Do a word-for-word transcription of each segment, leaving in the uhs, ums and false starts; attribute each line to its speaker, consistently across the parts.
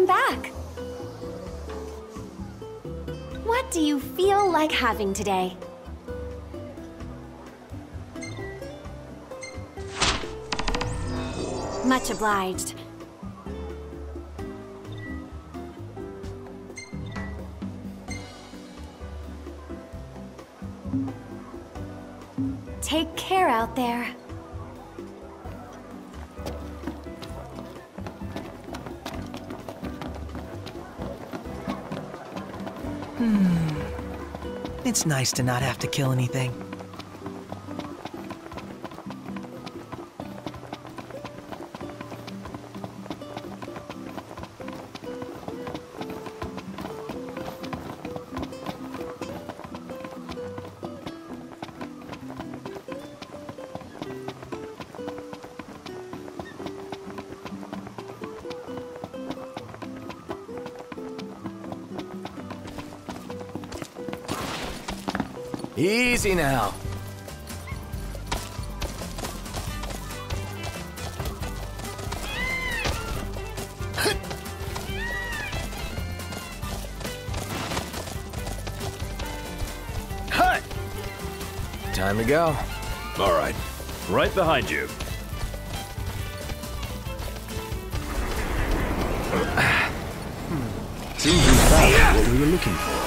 Speaker 1: back! What do you feel like having today? Much obliged. Take care out there.
Speaker 2: Hmm. It's nice to not have to kill anything.
Speaker 3: Easy now. Time to go.
Speaker 4: All right. Right behind you.
Speaker 3: Seems we found what we were looking for.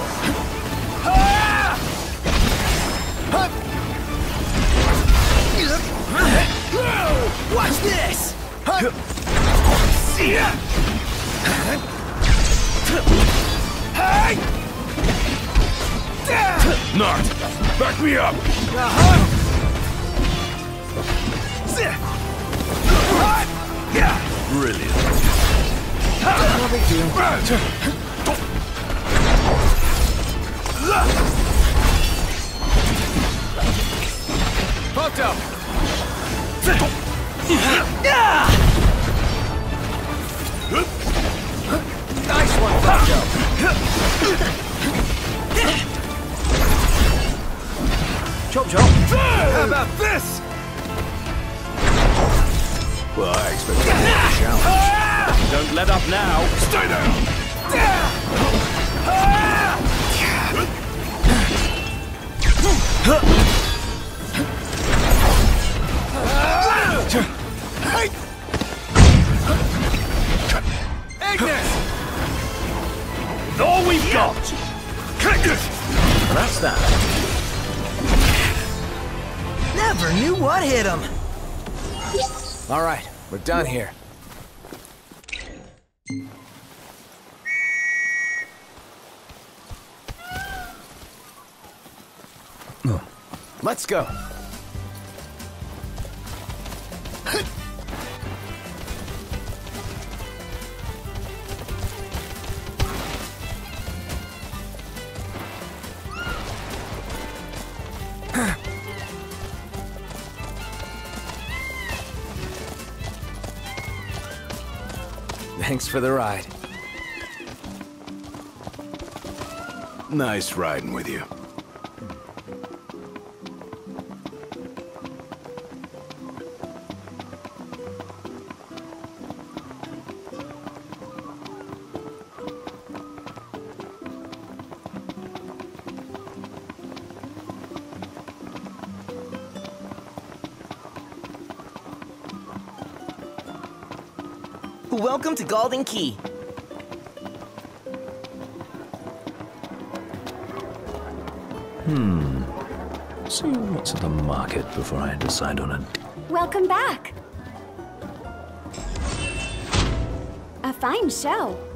Speaker 2: Watch this!
Speaker 4: Nart, back me up! Brilliant.
Speaker 3: No big deal. Fucked up. Nice one, Funko. Chop chop. How about this?
Speaker 4: Well, I expect a challenge. Don't let up now. Stay down.
Speaker 3: Ignis!
Speaker 4: All we've got.
Speaker 3: That's that.
Speaker 2: Never knew what hit him.
Speaker 3: All right, we're done here.
Speaker 4: Oh.
Speaker 3: Let's go. Thanks for the ride.
Speaker 4: Nice riding with you.
Speaker 2: Welcome to Golden Key.
Speaker 4: Hmm. See what's at the market before I decide on it.
Speaker 1: Welcome back. A fine show.